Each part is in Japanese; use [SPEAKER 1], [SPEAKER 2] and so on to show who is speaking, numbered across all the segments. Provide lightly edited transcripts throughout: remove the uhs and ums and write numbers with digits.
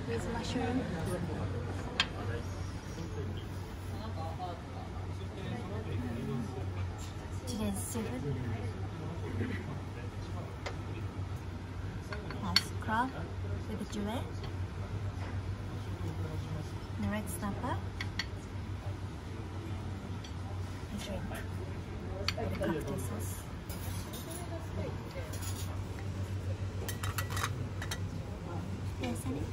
[SPEAKER 1] with mushroom. Today's seafood has crab with jule, the red snapper, and shrimp with the cocktail sauce. Yes, honey.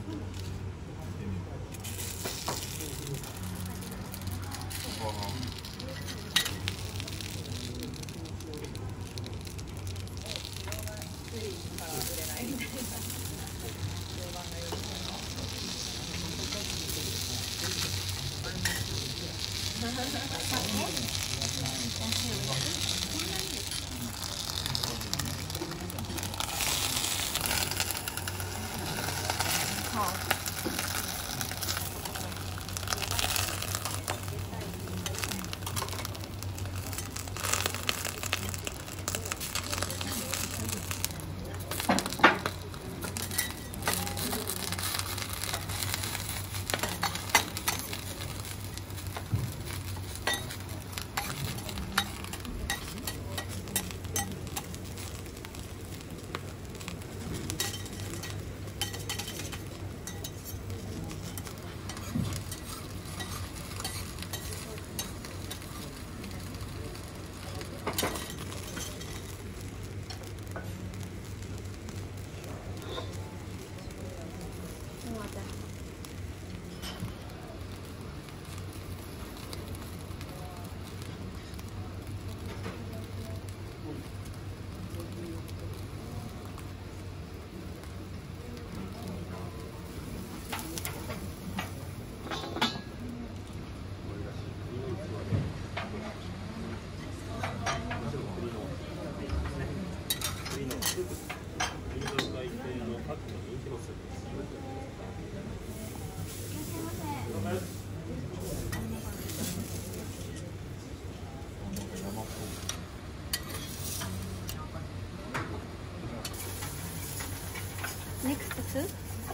[SPEAKER 1] Next soup,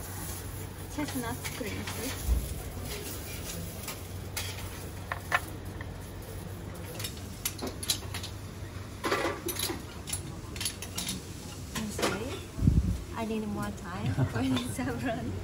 [SPEAKER 1] chestnut cream soup. I'm sorry, I need more time for this saffron.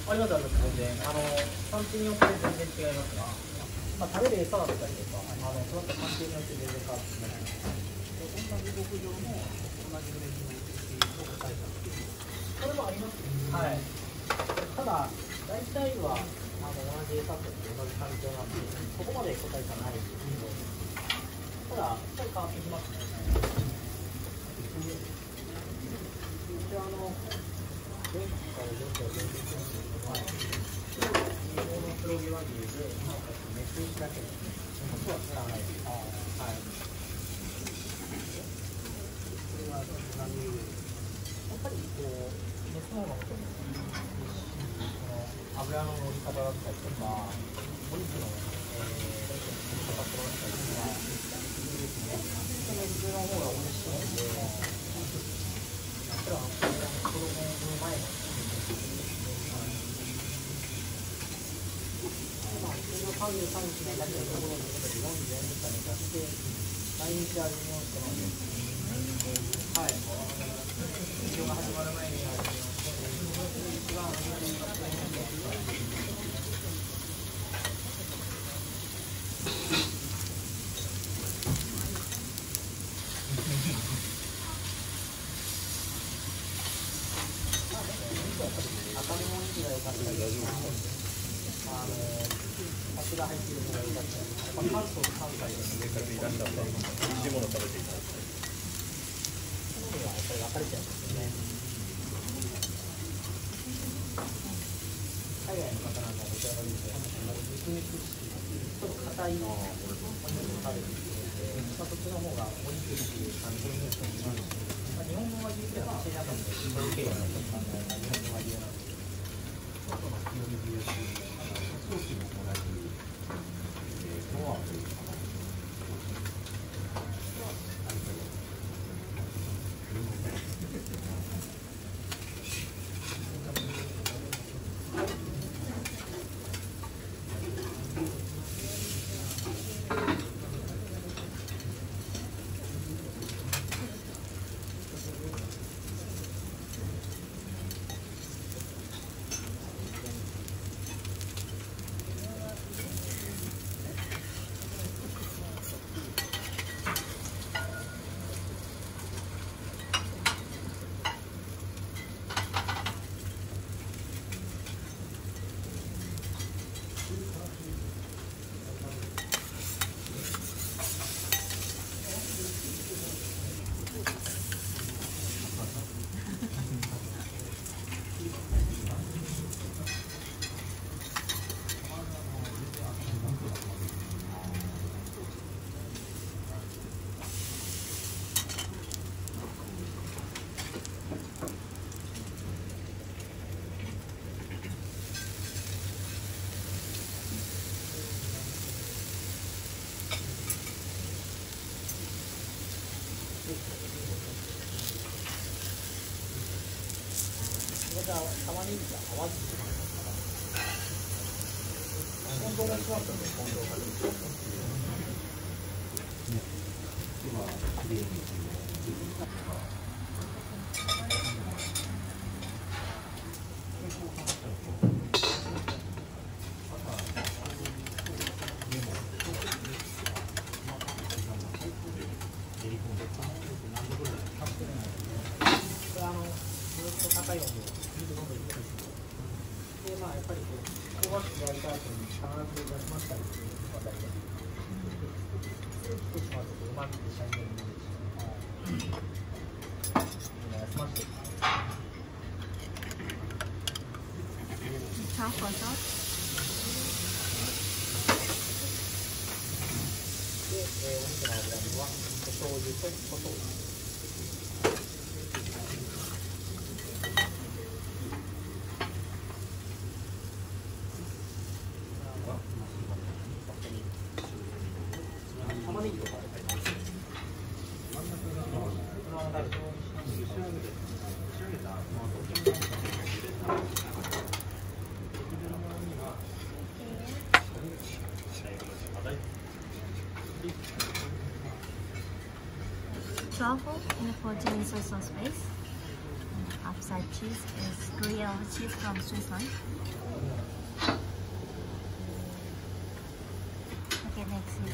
[SPEAKER 2] ありますあります。全然産地によって全然違いますが、まあ食べる餌だったりとか、育った環境によって全然変わってきます。同じ牧場の同じグレードの牛を個体差っていうそれもありますね。はい。ただ大体は同じ餌と同じ環境なんで、そこまで個体差ないですけど、ただやっぱり変わってきますね。一応前回から前回全然前日本の黒毛和牛でなおかつメス牛だけで元は使わないです。はい。これは何故やっぱりメスの方が元に油の乗り方だったりとか、お肉のパトロだったりとか、メスの方が美味しいので。子供の前の33日になったところに44日間寝かして毎日味見をしてます。はい。営業が始まる前に味見をして一番初めに買ってみて赤身のお肉が良かったり、味が入っているのが良かったり、関東と関西で生活いらっしゃったり、美味しいものを食べていただきたい。好みはやっぱり分かれちゃうんですよね。海外の方なんかどちらかというと、肉々しい、ちょっと硬いお肉を食べているので、そっちの方がお肉っていう感じのイメージがしますし。日本の和牛っていうのは私の中でそういう経緯が日本の和牛なので、外の清水牛早期も同じノアというか玉ねぎが合わずに本当がしますよね、本当が。高い温度で水どんどん入れてるんですで、やっぱり香ばしく焼いた後に必ず出しましたりするのが大事です。少しまずうまみってシャインになるし、休ませて
[SPEAKER 1] Half or so?
[SPEAKER 2] で、お肉の油にはお醤油とお豆腐。玉ねぎを食べたいです。
[SPEAKER 1] Truffle in the 14 soy sauce base. Half side cheese is gruyere cheese from Switzerland. Okay, next is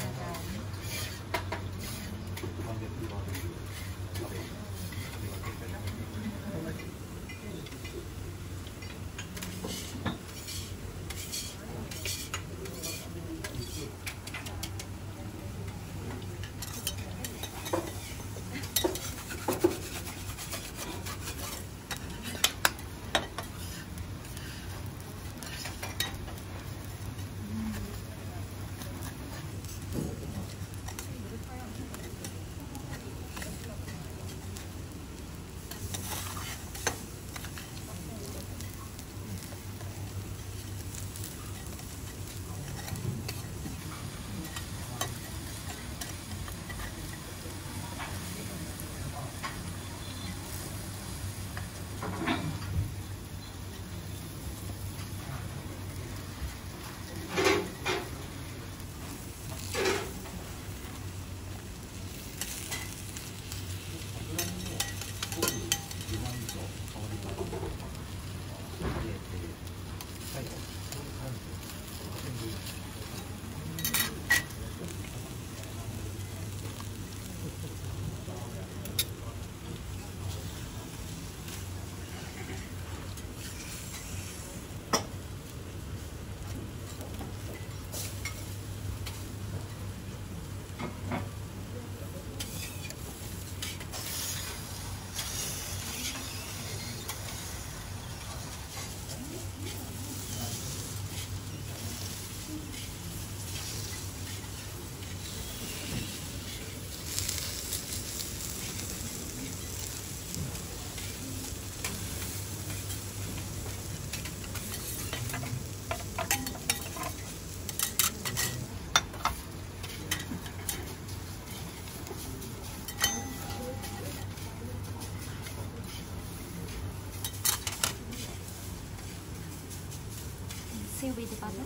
[SPEAKER 1] seaweed butter.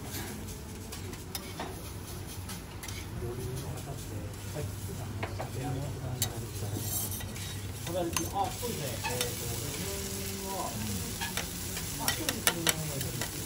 [SPEAKER 2] そうですね。自分はまあ一人するのもいいですけど。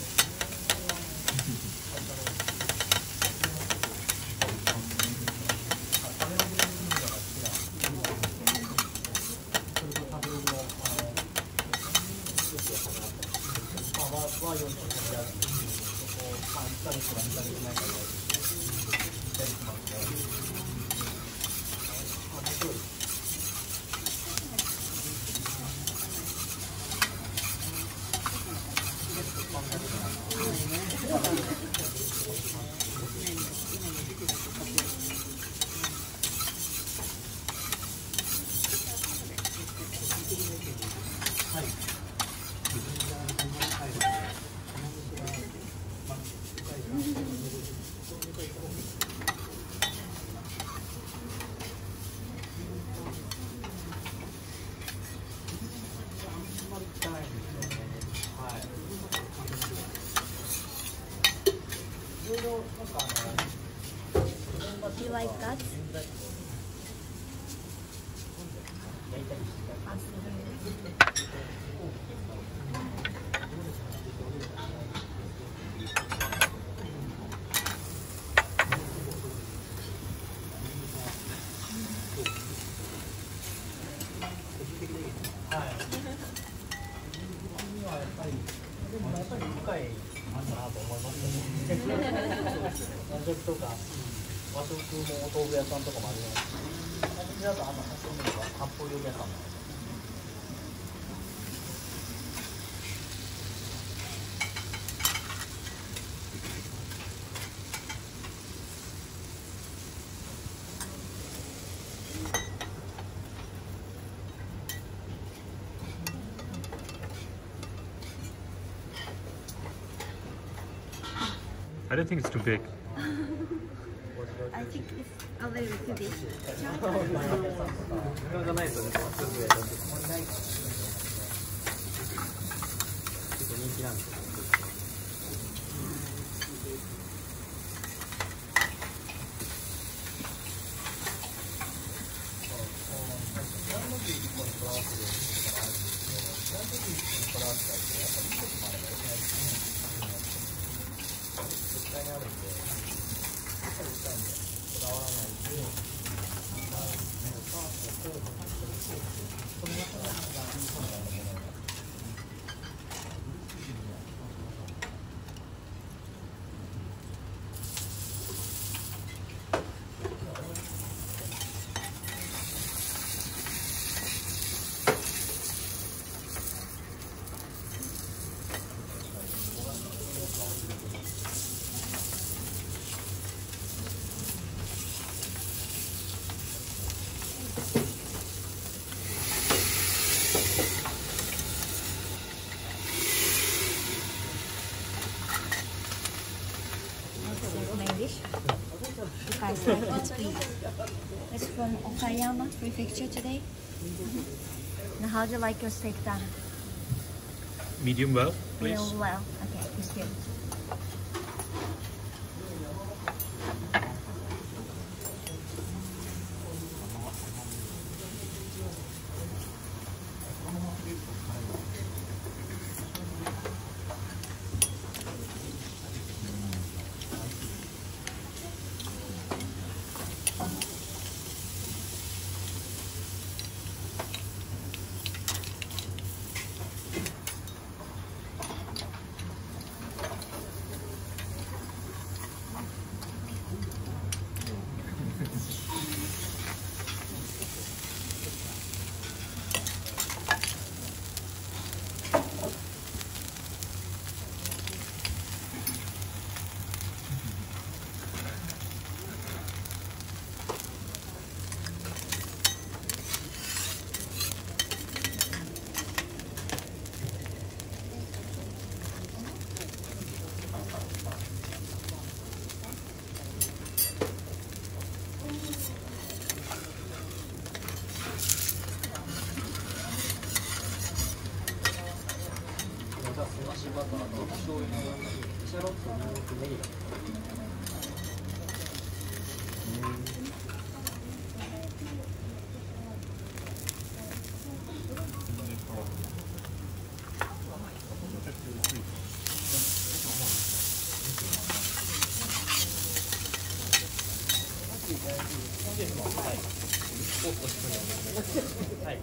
[SPEAKER 1] Do you like guts?
[SPEAKER 2] Absolutely. 和食もお豆腐屋さんとかもありますし、私だとそういうのは割烹料理屋さんもあります。
[SPEAKER 3] I don't think it's too big.
[SPEAKER 1] I think it's a little too big.
[SPEAKER 2] 時間がないとね、すぐやるんで。結構人気なんですよ。 こだわったりとか、やっぱりいいこともあれば良くないことも絶対にあるんで、やっぱりしたいんで、こだわらないで、その中が一番いい本来のものになる。
[SPEAKER 1] English. You guys like to speak. It's from Okayama Prefecture today. Now, how do you like your steak done?
[SPEAKER 3] Medium well, please.
[SPEAKER 1] Real well. Okay, it's good.
[SPEAKER 2] バターと醤油のシャロットにんにくネギだ。はい。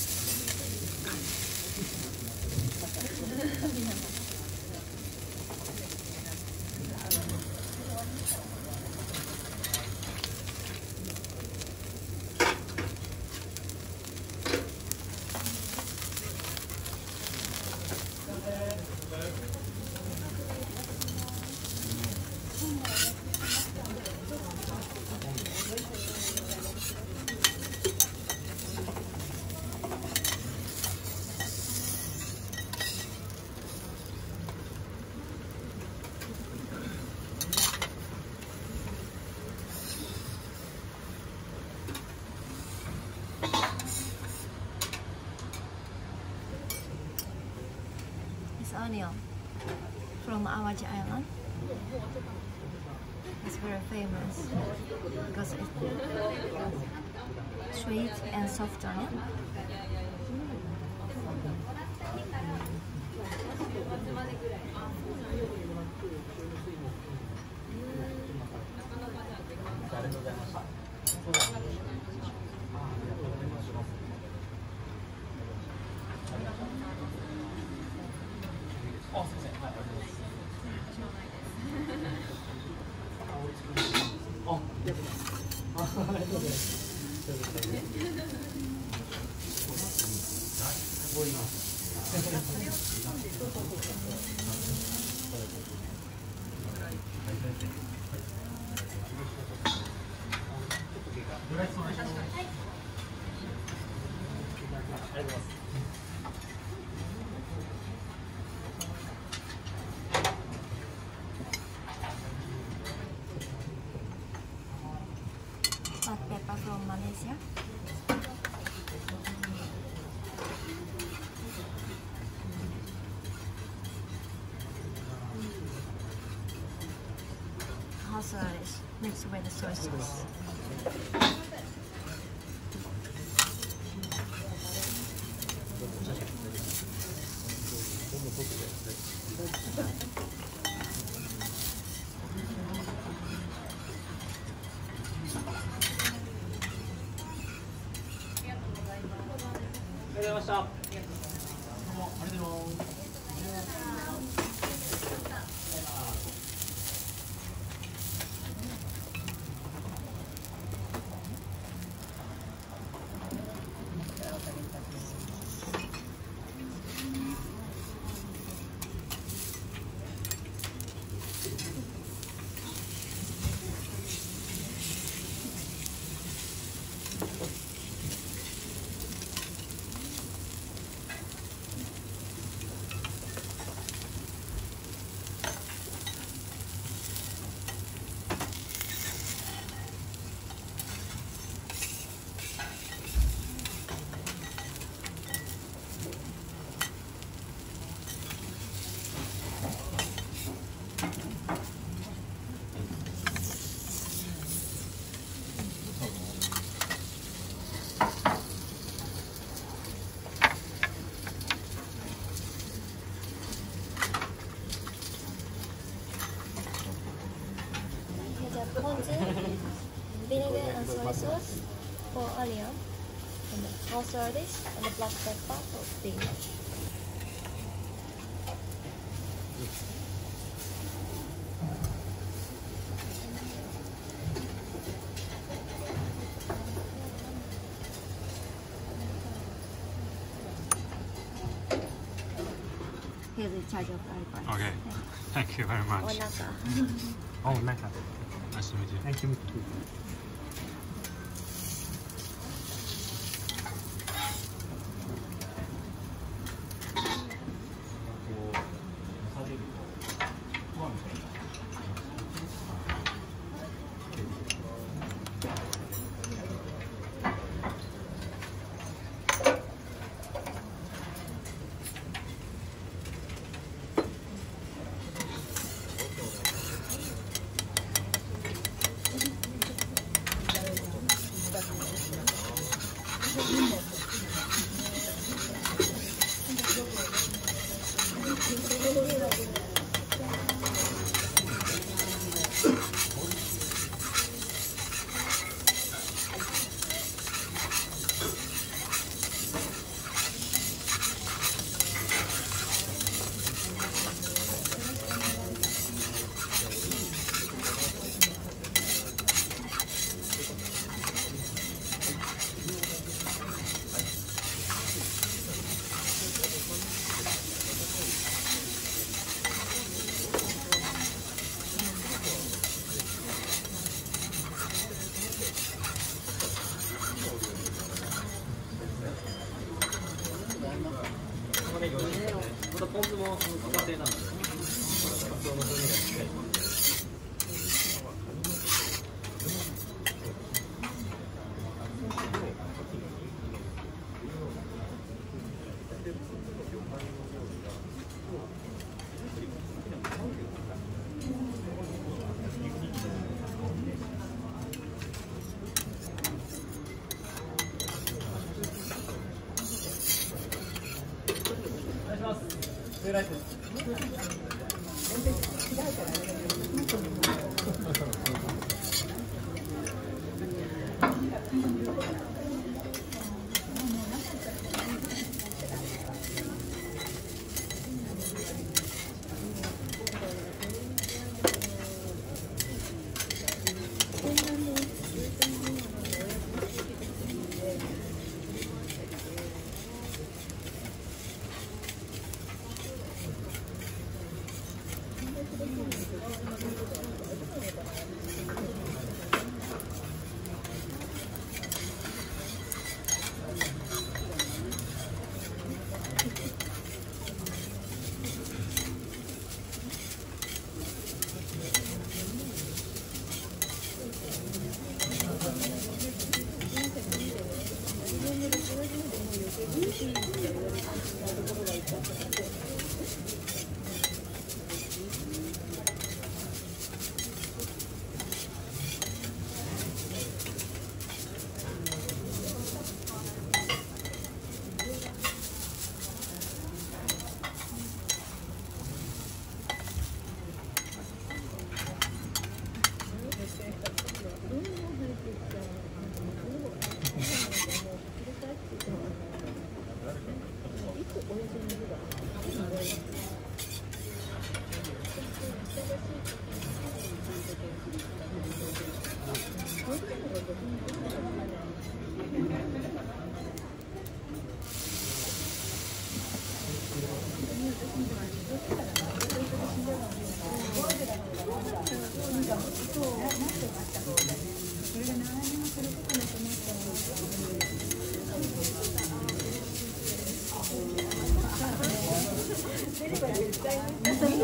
[SPEAKER 1] Onion from Awaji Island. It's very famous because it's sweet and soft onion. Hot pepper from Malaysia. Horseradish mixed with the soy sauce.
[SPEAKER 2] ございました。どうもありがとうございます。
[SPEAKER 1] vinegar and soy sauce for onion, and the horseradish and the black pepper for spinach. Here's the charge of iPad.
[SPEAKER 3] Okay. Thank you very much.
[SPEAKER 1] Onaka.
[SPEAKER 3] Oh, Naka. Nice to meet you.
[SPEAKER 2] Thank you.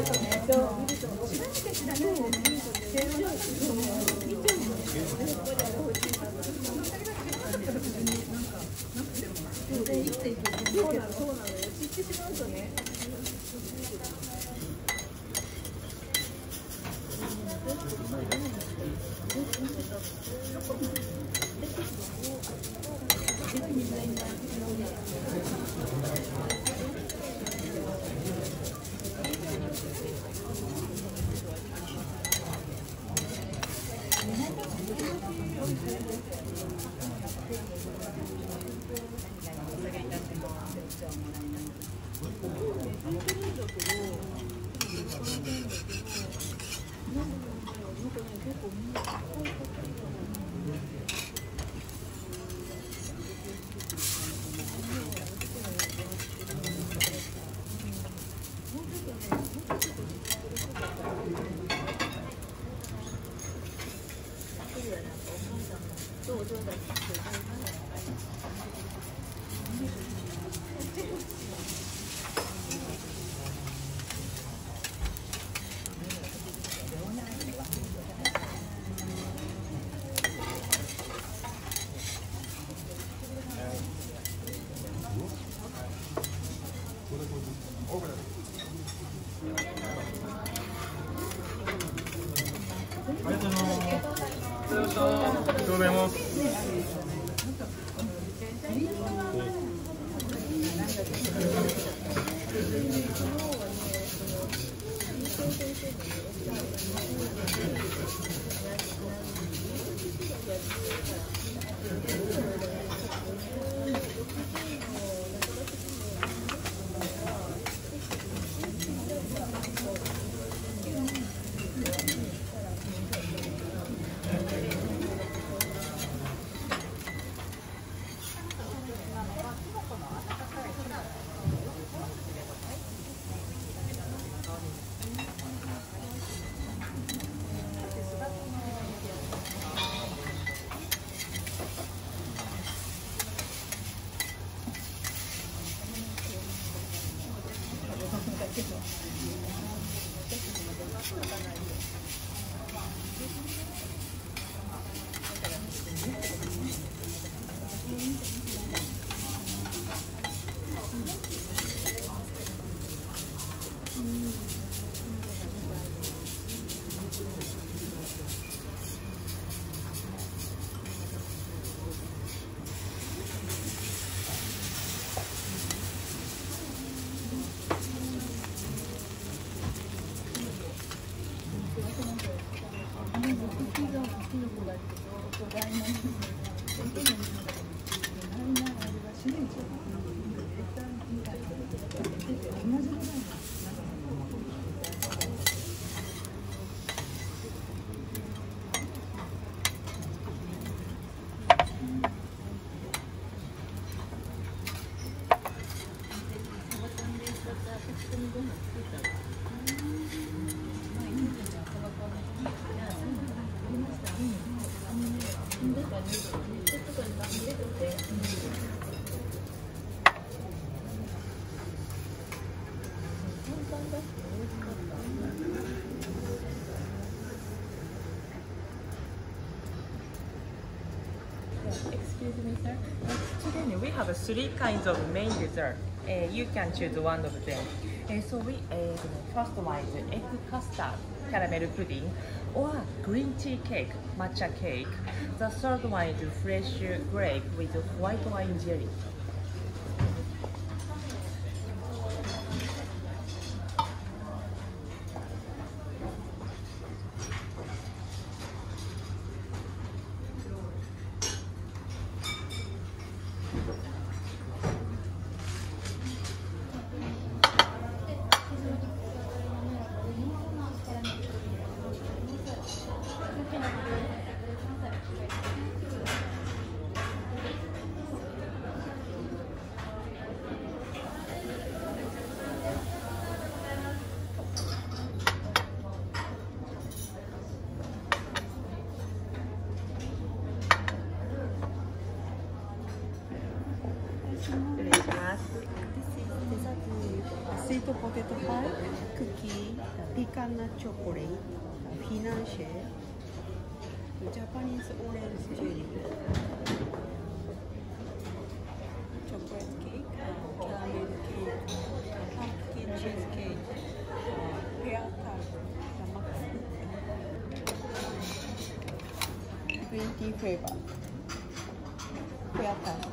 [SPEAKER 4] Excuse me, sir. Today we have three kinds of main dessert. You can choose one of them. So first one is egg custard, caramel pudding, or green tea cake, matcha cake. The third one is fresh grape with white wine jelly.
[SPEAKER 5] スイートポテトパイ、クッキー、ピカンナチョコレート、フィナンシェ、ジャパニーズオレンジジェリー、チョコレートケーキ、キャラメルケーキ、パンプキンチーズケーキ、ペアタルト、マックス、グリーンティーフレーバー、ペアタルト。